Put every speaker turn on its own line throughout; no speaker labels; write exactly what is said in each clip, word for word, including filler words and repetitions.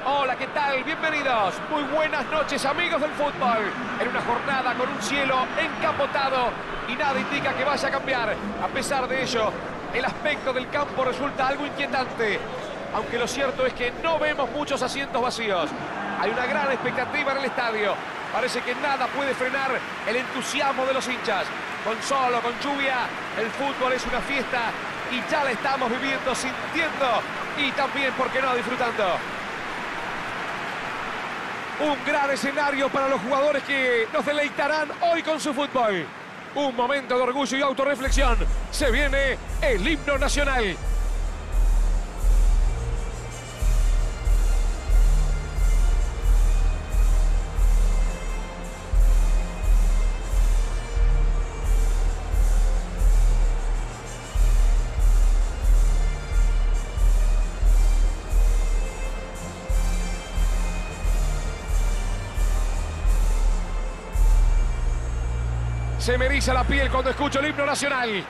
Hola, ¿qué tal? Bienvenidos. Muy buenas noches, amigos del fútbol. En una jornada con un cielo encapotado y nada indica que vaya a cambiar. A pesar de ello, el aspecto del campo resulta algo inquietante. Aunque lo cierto es que no vemos muchos asientos vacíos. Hay una gran expectativa en el estadio. Parece que nada puede frenar el entusiasmo de los hinchas. Con sol o con lluvia, el fútbol es una fiesta y ya la estamos viviendo, sintiendo y también, ¿por qué no?, disfrutando. Un gran escenario para los jugadores que nos deleitarán hoy con su fútbol. Un momento de orgullo y autorreflexión. Se viene el himno nacional. Se me eriza la piel cuando escucho el himno nacional.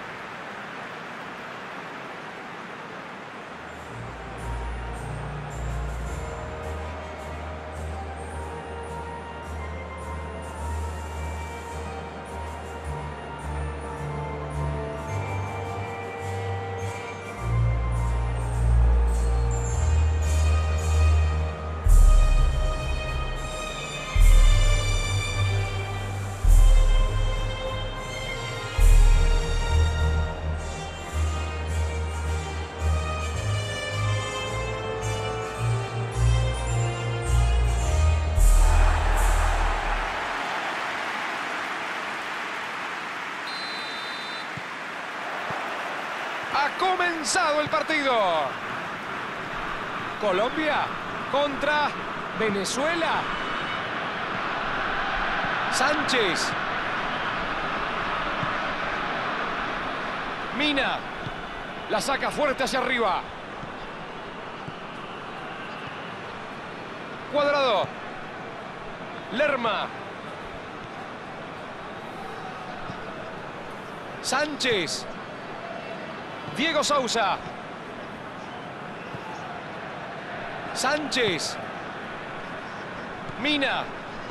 Ha comenzado el partido. Colombia contra Venezuela. Sánchez. Mina. La saca fuerte hacia arriba. Cuadrado. Lerma. Sánchez. Diego Sousa. Sánchez. Mina.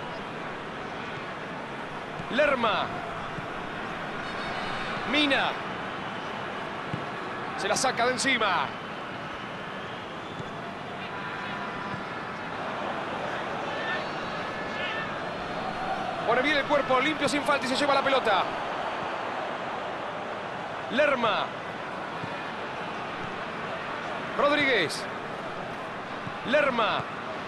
Lerma. Mina. Se la saca de encima. Pone bien el cuerpo, limpio sin falta y se lleva la pelota. Lerma. Rodríguez. Lerma.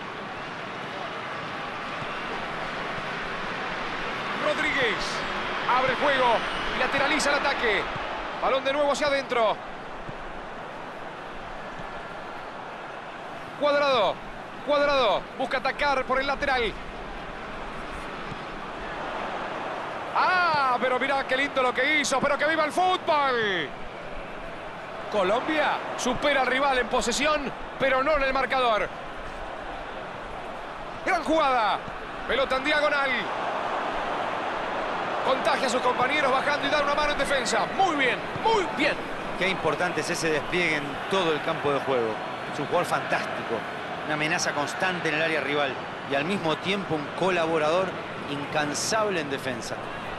Rodríguez. Abre juego y lateraliza el ataque. Balón de nuevo hacia adentro. Cuadrado. Cuadrado. Busca atacar por el lateral. ¡Ah! Pero mirá qué lindo lo que hizo. ¡Pero que viva el fútbol! Colombia supera al rival en posesión, pero no en el marcador. Gran jugada. Pelota en diagonal. Contagia a sus compañeros bajando y da una mano en defensa. Muy bien, muy bien.
Qué importante es ese despliegue en todo el campo de juego. Es un jugador fantástico. Una amenaza constante en el área rival. Y al mismo tiempo un colaborador incansable en defensa.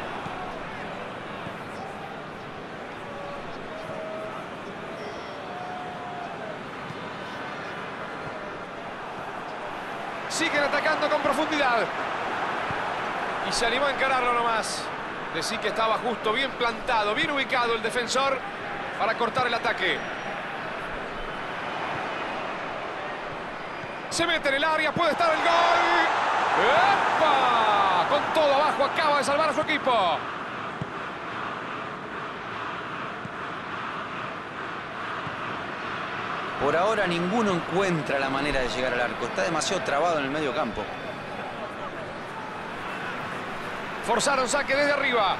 Siguen atacando con profundidad. Y se animó a encararlo nomás. Decí que estaba justo, bien plantado, bien ubicado el defensor para cortar el ataque. Se mete en el área, puede estar el gol. ¡Epa! Con todo abajo, acaba de salvar a su equipo.
Por ahora ninguno encuentra la manera de llegar al arco. Está demasiado trabado en el medio campo.
Forzaron saque desde arriba.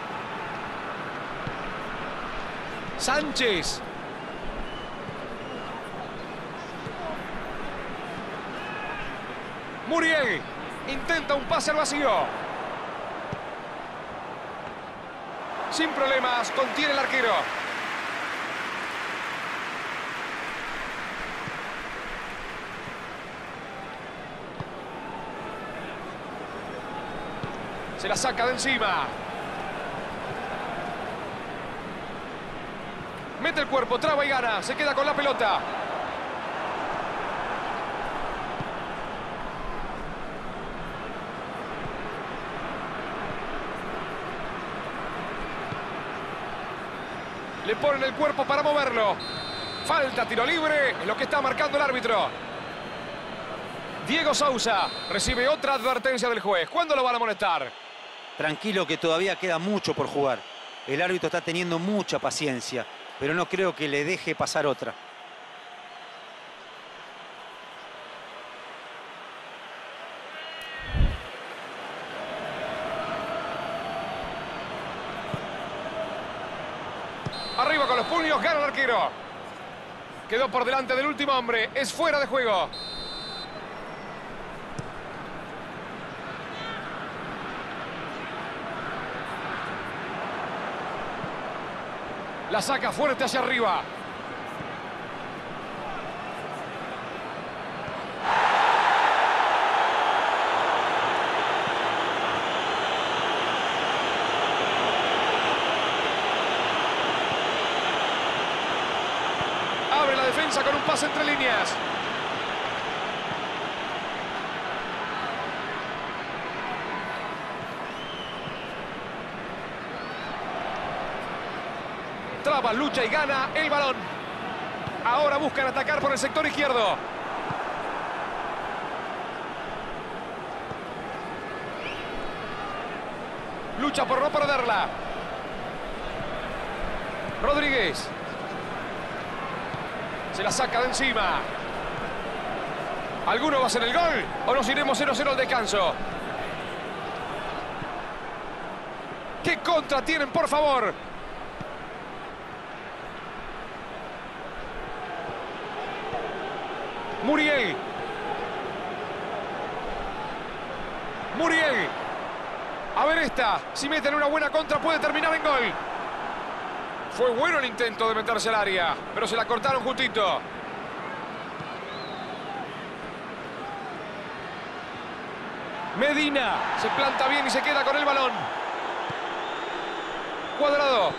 Sánchez. Muriel. Intenta un pase al vacío. Sin problemas, contiene el arquero. Se la saca de encima. Mete el cuerpo, traba y gana. Se queda con la pelota. Le ponen el cuerpo para moverlo. Falta, tiro libre, es lo que está marcando el árbitro. Diego Sousa recibe otra advertencia del juez. ¿Cuándo lo van a amonestar?
Tranquilo, que todavía queda mucho por jugar. El árbitro está teniendo mucha paciencia, pero no creo que le deje pasar otra.
Arriba con los puños, gana el arquero. Quedó por delante del último hombre, es fuera de juego. La saca fuerte hacia arriba. Abre la defensa con un pase entre líneas. Traba, lucha y gana el balón. Ahora buscan atacar por el sector izquierdo. Lucha por no perderla. Rodríguez. Se la saca de encima. ¿Alguno va a hacer el gol? ¿O nos iremos cero cero al descanso? ¿Qué contra tienen, por favor? Muriel. Muriel. A ver esta. Si meten una buena contra puede terminar en gol. Fue bueno el intento de meterse al área, pero se la cortaron justito. Medina. Se planta bien y se queda con el balón. Cuadrado.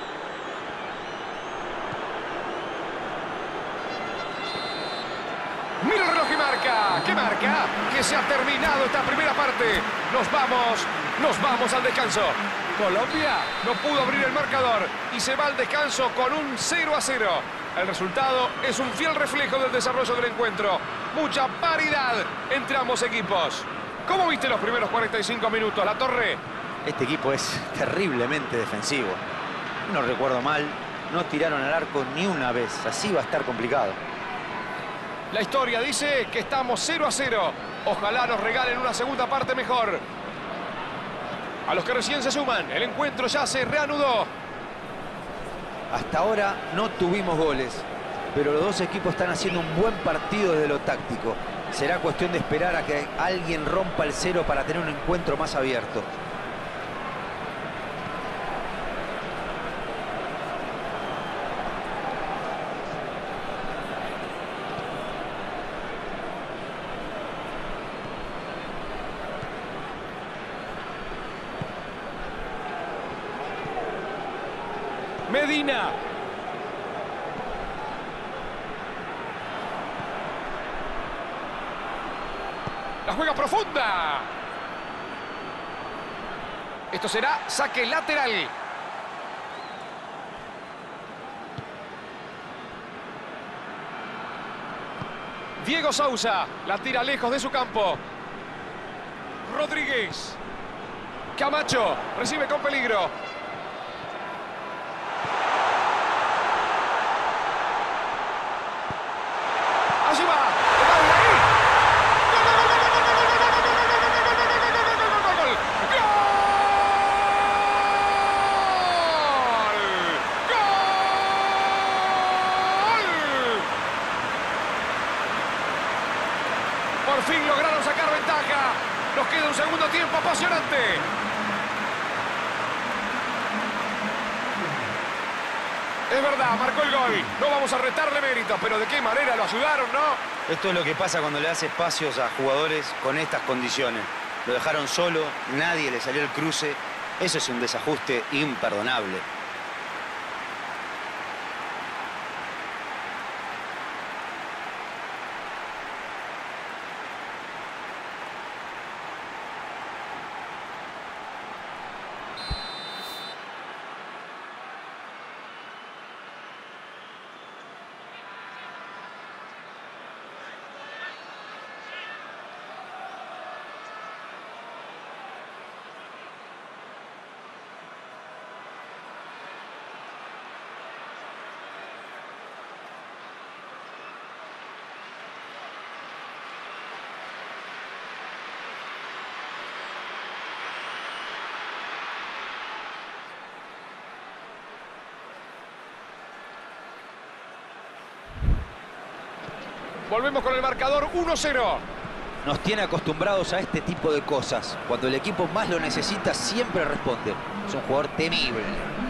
Mira el reloj y marca. ¿Qué marca? Que se ha terminado esta primera parte. Nos vamos, nos vamos al descanso. Colombia no pudo abrir el marcador y se va al descanso con un cero a cero. El resultado es un fiel reflejo del desarrollo del encuentro. Mucha paridad entre ambos equipos. ¿Cómo viste los primeros cuarenta y cinco minutos, La Torre?
Este equipo es terriblemente defensivo. No recuerdo mal, no tiraron al arco ni una vez. Así va a estar complicado.
La historia dice que estamos cero a cero. Ojalá nos regalen una segunda parte mejor. A los que recién se suman, el encuentro ya se reanudó.
Hasta ahora no tuvimos goles, pero los dos equipos están haciendo un buen partido desde lo táctico. Será cuestión de esperar a que alguien rompa el cero para tener un encuentro más abierto.
Medina. La juega profunda. Esto será saque lateral. Diego Sousa la tira lejos de su campo. Rodríguez. Camacho recibe con peligro. Allí va. Por fin lograron sacar ventaja. Nos queda un segundo tiempo apasionante. Es verdad, marcó el gol. No vamos a retarle mérito, pero de qué manera lo ayudaron, ¿no?
Esto es lo que pasa cuando le das espacios a jugadores con estas condiciones. Lo dejaron solo, nadie le salió el cruce. Eso es un desajuste imperdonable.
Volvemos con el marcador uno cero.
Nos tiene acostumbrados a este tipo de cosas. Cuando el equipo más lo necesita, siempre responde. Es un jugador temible.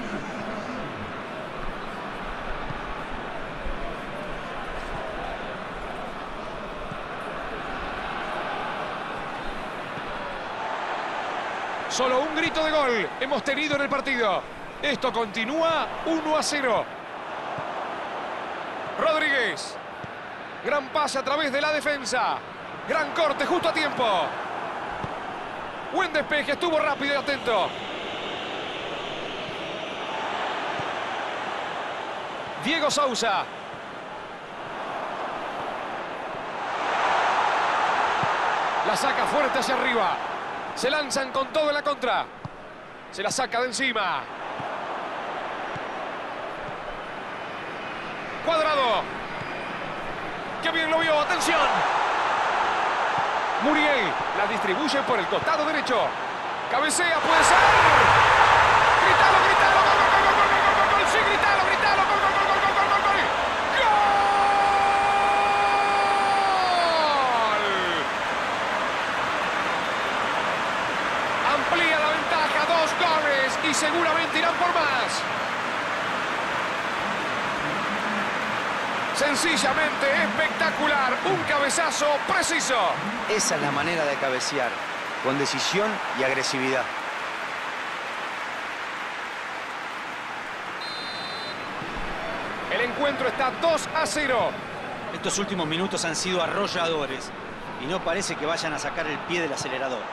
Solo un grito de gol hemos tenido en el partido. Esto continúa uno a cero. Rodríguez. Gran pase a través de la defensa. Gran corte justo a tiempo. Buen despeje, estuvo rápido y atento. Diego Sousa. La saca fuerte hacia arriba. Se lanzan con todo en la contra. Se la saca de encima. Cuadrado. ¡Qué bien lo vio! ¡Atención! Muriel la distribuye por el costado derecho. Cabecea, puede ser. ¡Gritalo, gritalo! ¡Gol, gol, gol, gol, gol, gol, gol! ¡Sí, gritalo, gritalo! ¡Gol, gol, gol, gol, gol, gol, gol! ¡Gol! Amplía la ventaja, dos goles y seguramente irán por más. Sencillamente espectacular, un cabezazo preciso.
Esa es la manera de cabecear, con decisión y agresividad.
El encuentro está dos a cero.
Estos últimos minutos han sido arrolladores y no parece que vayan a sacar el pie del acelerador.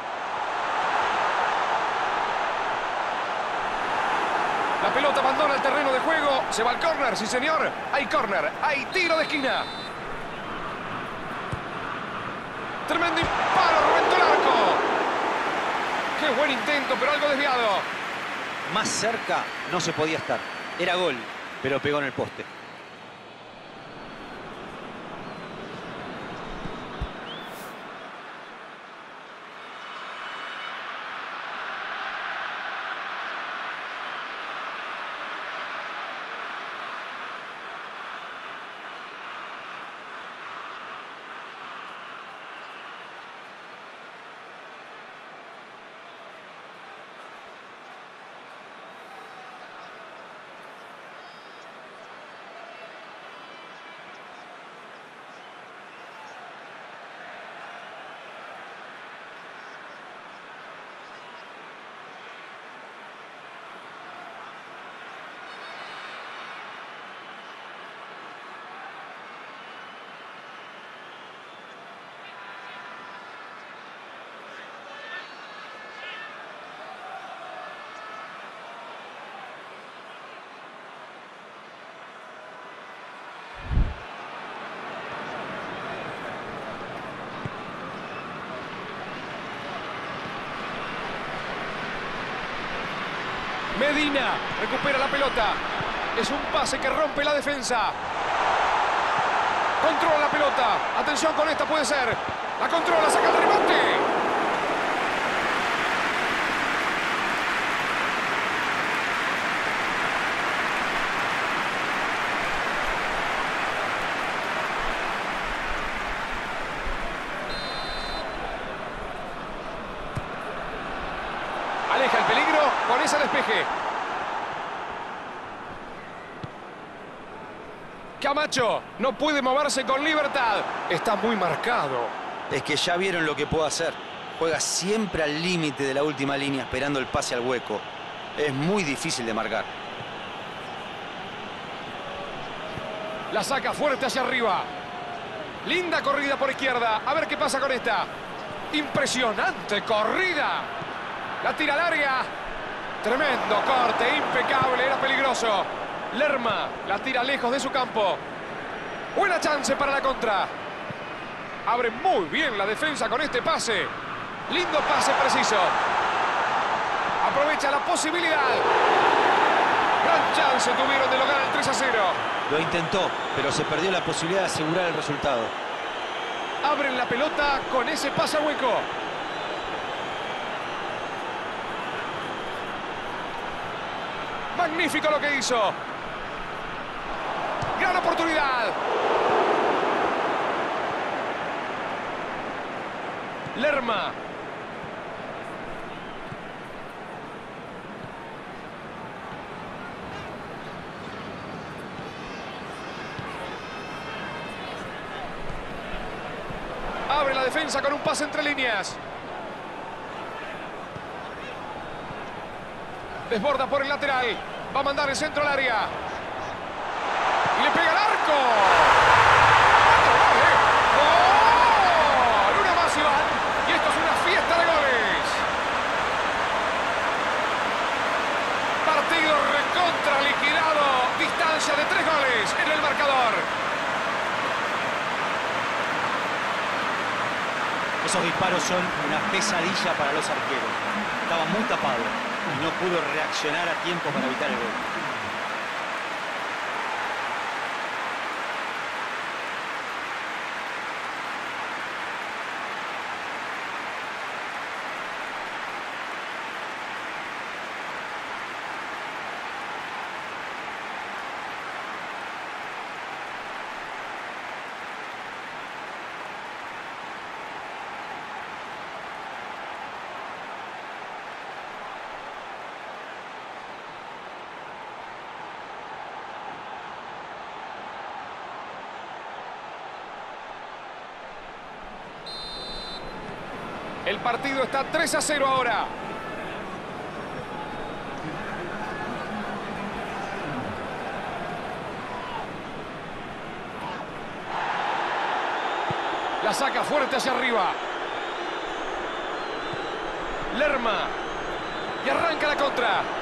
La pelota abandona el terreno de juego. Se va al córner, sí señor. Hay córner, hay tiro de esquina. Tremendo disparo, reventó el arco. Qué buen intento, pero algo desviado.
Más cerca no se podía estar. Era gol, pero pegó en el poste.
Medina recupera la pelota. Es un pase que rompe la defensa. Controla la pelota. Atención con esta, puede ser. La controla, saca el remate. Aleja el peligro con ese despeje. Camacho no puede moverse con libertad. Está muy marcado.
Es que ya vieron lo que puedo hacer. Juega siempre al límite de la última línea, esperando el pase al hueco. Es muy difícil de marcar.
La saca fuerte hacia arriba. Linda corrida por izquierda. A ver qué pasa con esta. Impresionante corrida. La tira larga. Tremendo corte, impecable, era peligroso. Lerma la tira lejos de su campo. Buena chance para la contra. Abre muy bien la defensa con este pase. Lindo pase preciso. Aprovecha la posibilidad. Gran chance tuvieron de lograr el tres a cero.
Lo intentó, pero se perdió la posibilidad de asegurar el resultado.
Abren la pelota con ese pase a hueco. Magnífico lo que hizo. Gran oportunidad. Lerma. Abre la defensa con un pase entre líneas. Desborda por el lateral. Va a mandar el centro al área. Y le pega al arco. ¡Vale! ¡Gol! Una más y van. Y esto es una fiesta de goles. Partido recontra liquidado. Distancia de tres goles en el marcador.
Esos disparos son una pesadilla para los arqueros. Estaba muy tapado y no pudo reaccionar a tiempo para evitar el gol.
El partido está tres a cero ahora. La saca fuerte hacia arriba. Lerma. Y arranca la contra.